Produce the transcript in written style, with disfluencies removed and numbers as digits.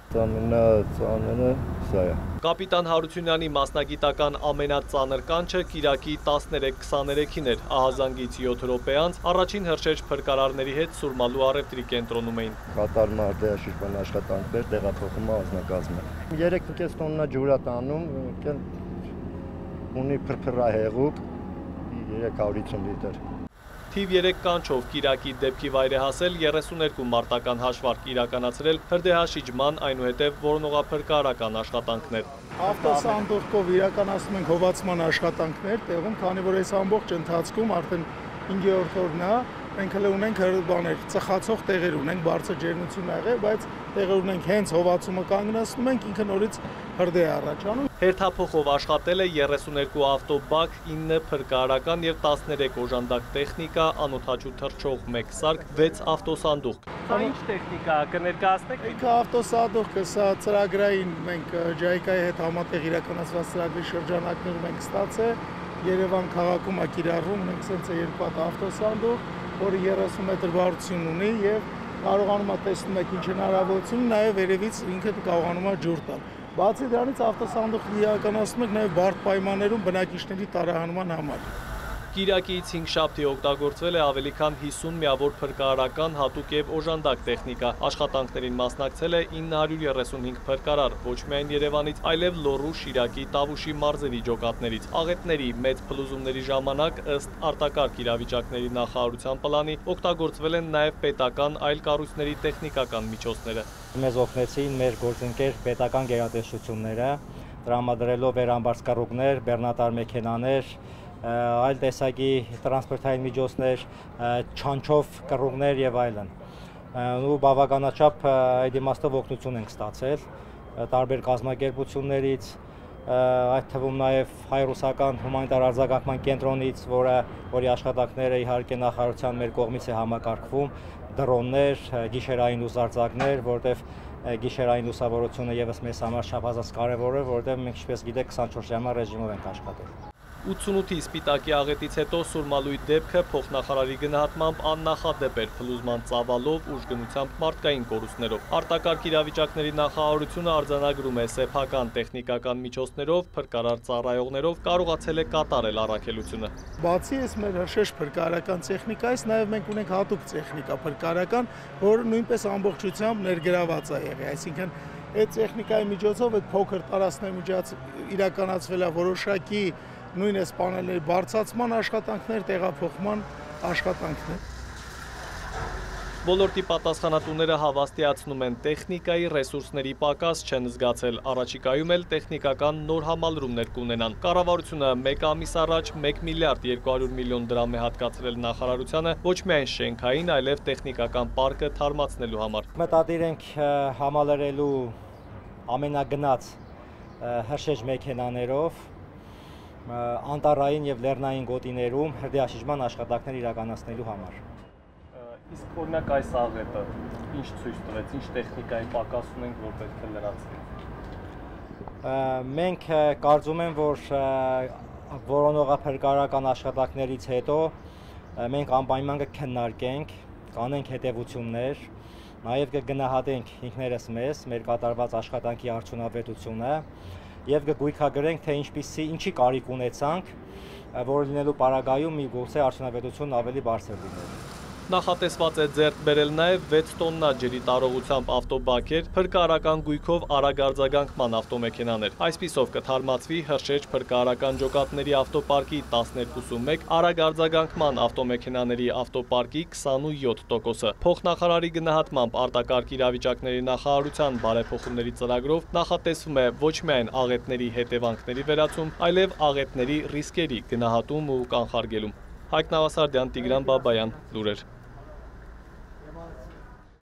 Ծանրը սա է։ Կապիտան Հարությունյանի մասնագիտական ամենածանր կանչը Կիրակի 13:23-ին էր, ահազանգից 7 րոպե անց առաջին հրշեջ փրկարարների հետ Սուրմալու առևտրի կենտրոնում էին։ Կատարում է արտահայտչական աշխատանքներ, տեղափոխում է անձնակազմը։ 3.5 տոննա ջուր է տանում, ունի փրփրահեղուկ 350 լիտր։ Թիվ 3 կանչով Կիրակի դեպքի վայր է հասել 32 մարտական հաշվարկ իրականացրել հրդեհաշիջման, այնուհետև որոնողափրկարարական աշխատանքներ։ Ավտոսանդուղքով իրականացնում ենք հովացման աշխատանքներ տեղում, քանի որ այս ամբողջ ընթացքում արդեն 5-րդ օրն է, մենք հենց ունենք ծխացող տեղեր ունենք, բարձր ջերմություն ա եղել, բայց տեղեր ունենք հենց հովացումը կանգնացնում ենք, ինքը նորից հրդեհ առաջանում։ Հերթափոխով աշխատել է 32 ավտոբակ, 9 փրկարարական եւ 13 օժանդակ տեխնիկա, անօդաչու թռչող 1 սարք, 6 ավտոսանդուղք։ Սա ինչ տեխնիկա է, կներկայացնեք։ Ինքը ավտոսանդուղքը, սա ծրագրային մենք ջայկայի հետ համատեղ իրականացված ծրագրի շրջանակներում ենք ստացել, Երևան քաղաքում ա կիրառվում, մենք սենց է երկու հատ ավտոսանդուղք, որը 30 մետր բարություն ունի եւ կարողանում է տեսնում եք ինչ հնարավորություն, նաեւ վերևից ինքը կարողանում է ջուր տալ։ Բացի դրանից ավտոսանդուղք իրականացնում ենք նաեւ բարդ պայմաններում բնակիչների տարահանման համար։ Կիրակից 5 շաբթի օգտագործվել է ավելի քան 50 միավոր փրկարարական, հատուկ եւ օժանդակ տեխնիկա։ Աշխատանքներին մասնակցել է 935 փրկարար, ոչ միայն Երևանից, այլև Լոռու, Շիրակի, Տավուշի մարզերի ջոկատներից։ Աղետների մեծ փլուզումների ժամանակ ըստ արտակարգ իրավիճակների նախարարության պլանի օգտագործվել են նաեւ պետական այլ կառույցների տեխնիկական միջոցները։ Մեզ օգնեցին մեր գործընկեր պետական գերատեսչությունները, տրամադրելով վերամբարձկառուկներ, բեռնատար մեքենաներ, այլ տեսակի տրանսպորտային միջոցներ, չանչով կռուղներ եւ այլն։ Ու բավականաչափ այդ իմաստով օգնություն ենք ստացել տարբեր կազմակերպություններից, այդ թվում նաեւ հայ-ռուսական հումանիտար արձագանքման կենտրոնից, որի աշխատանքները իհարկե նախարարության մեր կողմից է համակարգվում, դրոններ, գիշերային լուսարձակներ, որտեղ գիշերային լուսավորությունը եւս մեզ համար չափազանց կարեւոր է, որտեղ մենք ինչպես գիտեք 24 ժամյա ռեժիմով ենք աշխատել։ 88-ի Սպիտակի աղետից հետո Սուրմալուի դեպքը փոխնախարարի գնահատմամբ աննախադեպ էր փլուզման ծավալով, ուժգնությամբ, մարդկային կորուստներով։ Արտակարգ իրավիճակների նախարարությունը արձանագրում է սեփական տեխնիկական միջոցներով, փրկարար ծառայողներով կարողացել է կատարել առաքելությունը։ Բացի այս մեր հրշեջ փրկարարական տեխնիկայից, նաև մենք ունենք հատուկ տեխնիկա փրկարարական, որը նույնպես ամբողջությամբ ներգրաված է եղել, այսինքն այդ տեխնիկայի միջոցով այդ փոքր տարածքների միջոցով իրականացվել է որոշակի նույնիսկ պանելների բարձրացման աշխատանքներ, տեղափոխման աշխատանքներ։ Ոլորտի պատասխանատուները հավաստիացնում են տեխնիկայի ռեսուրսների պակաս չեն զգացել, առաջիկայում էլ տեխնիկական նոր համալրումներ կունենան։ Կառավարությունը 1 ամիս առաջ 1 միլիարդ 200 միլիոն դրամ է հատկացրել նախարարությանը ոչ միայն շենքային, այլև տեխնիկական պարկը թարմացնելու համար։ Մտադիր ենք համալրելու ամենագնաց հրշեջ մեքենաներով անտառային եւ լեռնային գոտիներում հրդեհաշիջման աշխատանքներ իրականացնելու համար։ Իսկ օրինակ այս աղետը ինչ ցույց տվեց, ինչ տեխնիկայի պակաս ունենք, որ պետք է լրացվի։ Մենք կարծում եմ, որ որոնողափրկարարական աշխատանքներից հետո մենք անպայման կքննարկենք, կանենք հետևություններ, նաեւ կգնահատենք ինքներս մեզ, մեր կատարված աշխատանքի արդյունավետությունը եւ կգույքագրենք, թե ինչի կարիք ունեցանք, որ լինելու պարագայում միգուցե արդյունավետությունն ավելի բարձր լինի։ Նախատեսված է ձեռք բերել նաև 6 տոննա ջրի տարողությամբ ավտոբակեր, փրկարարական գույքով արագ արձագանքման ավտոմեքենաներ։ Այսպիսով կթարմացվի հրշեջ փրկարարական ջոկատների ավտոպարկի 12.1, արագ արձագանքման ավտոմեքենաների ավտոպարկի 27%-ը։ Փոխնախարարի գնահատմամբ արտակարգ իրավիճակների նախարարության բարեփոխումների ծրագրով նախատեսվում է ոչ միայն աղետների հետևանքների վերացում, այլև աղետների ռիսկերի գնահատում ու կանխարգելում։ Հայկ Նավասարդյան, Տիգրան Բաբայան, լուրեր։